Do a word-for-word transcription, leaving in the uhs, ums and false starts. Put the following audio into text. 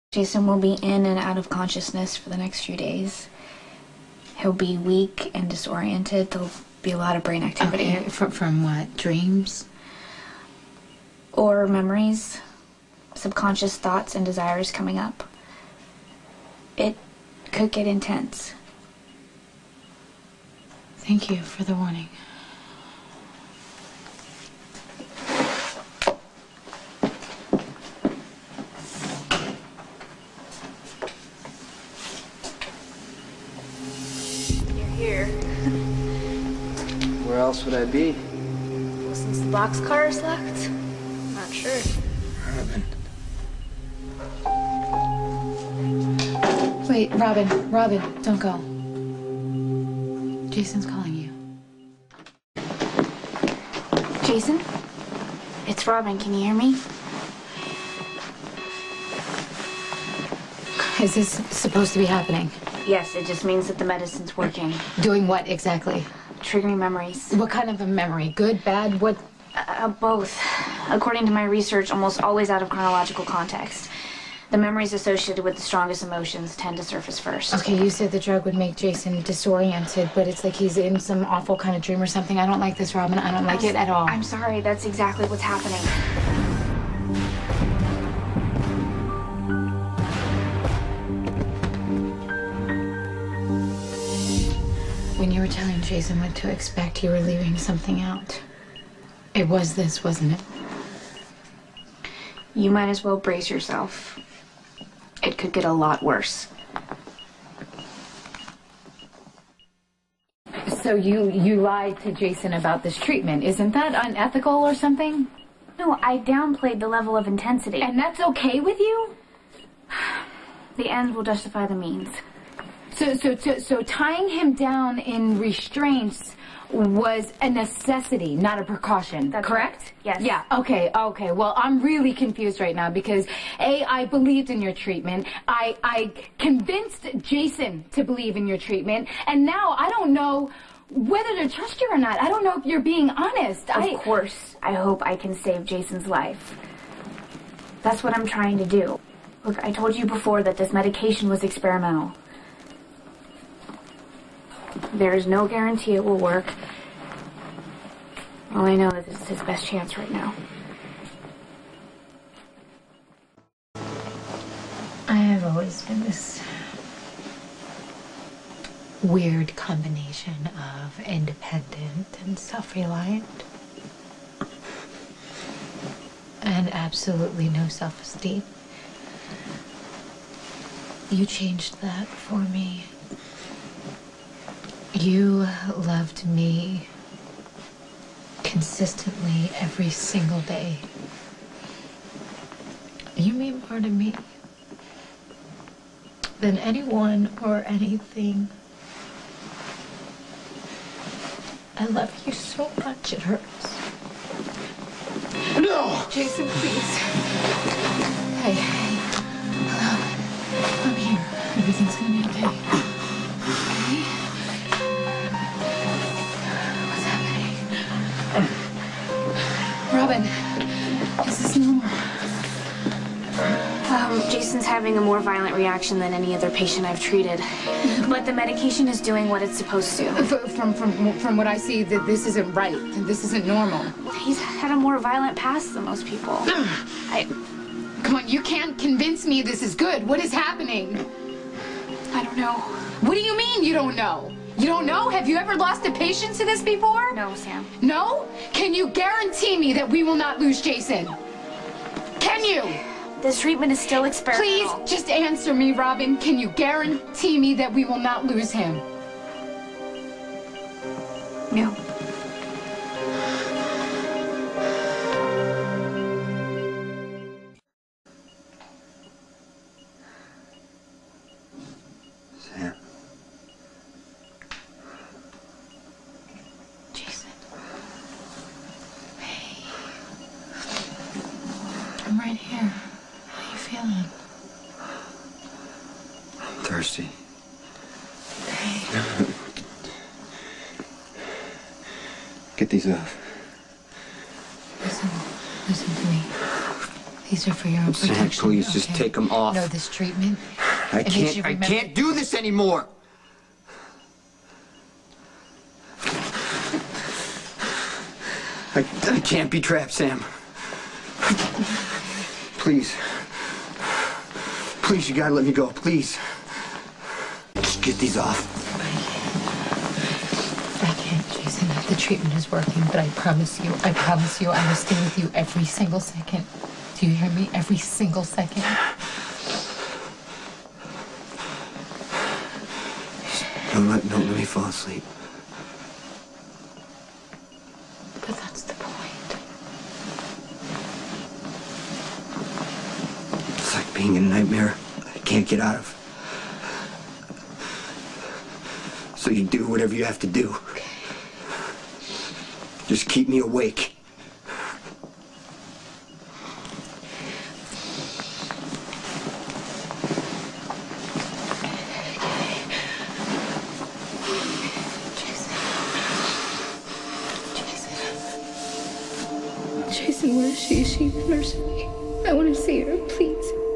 Jason will be in and out of consciousness for the next few days. He'll be weak and disoriented. There'll be a lot of brain activity. Okay, from, from what? Dreams? Or memories, subconscious thoughts and desires coming up. It could get intense. Thank you for the warning. Here. Where else would I be? Well, since the boxcar is locked, I'm not sure. Robin. Wait, Robin, Robin, don't go. Jason's calling you. Jason? It's Robin, can you hear me? Is this supposed to be happening? Yes, it just means that the medicine's working. Doing what exactly? Triggering memories. What kind of a memory? Good, bad, what? Uh, both. According to my research, almost always out of chronological context. The memories associated with the strongest emotions tend to surface first. Okay, you said the drug would make Jason disoriented, but it's like he's in some awful kind of dream or something. I don't like this, Robin. I don't like I'm, it at all. I'm sorry, that's exactly what's happening. When you were telling Jason what to expect, you were leaving something out. It was this, wasn't it? You might as well brace yourself. It could get a lot worse. So you, you lied to Jason about this treatment. Isn't that unethical or something? No, I downplayed the level of intensity. And that's okay with you? The ends will justify the means. So, so, so, so tying him down in restraints was a necessity, not a precaution, That's correct? Right. Yes. Yeah, okay, okay. Well, I'm really confused right now because, A, I believed in your treatment. I, I convinced Jason to believe in your treatment. And now I don't know whether to trust you or not. I don't know if you're being honest. Of I... course, I hope I can save Jason's life. That's what I'm trying to do. Look, I told you before that this medication was experimental. There is no guarantee it will work. All I know is this is his best chance right now. I have always been this weird combination of independent and self-reliant. And absolutely no self-esteem. You changed that for me. You loved me consistently every single day. You mean more to me than anyone or anything. I love you so much, it hurts. No! Jason, please. Hey, hey. Hello. I'm here. Everything's gonna be okay. Okay? What's happening? Robin, is this normal? Um, Jason's having a more violent reaction than any other patient I've treated. But the medication is doing what it's supposed to. From, from, from what I see, that this isn't right. This isn't normal. He's had a more violent past than most people. I... Come on, you can't convince me this is good. What is happening? I don't know. What do you mean you don't know? You don't know? Have you ever lost a patient to this before? No, Sam. No? Can you guarantee me that we will not lose Jason? Can you? This treatment is still experimental. Please, just answer me, Robin. Can you guarantee me that we will not lose him? No. Sam. Jason. Hey. I'm right here. How you feeling? I'm thirsty. Hey. Get these off. Listen, listen to me. These are for your own Sam, protection. please, just take 'em off. No, this treatment. I it makes can't. you I remember- can't do this anymore. I, I can't be trapped, Sam. Please. Please, you gotta let me go. Please. Just get these off. I can't, Jason. The treatment is working, but I promise you, I promise you, I will stay with you every single second. Do you hear me? Every single second. Don't let, don't let me fall asleep. But that's the point. It's like being in a nightmare I can't get out of. So you do whatever you have to do. Okay. Just keep me awake. Jason, where is she? Is she in the nursery? I want to see her, please.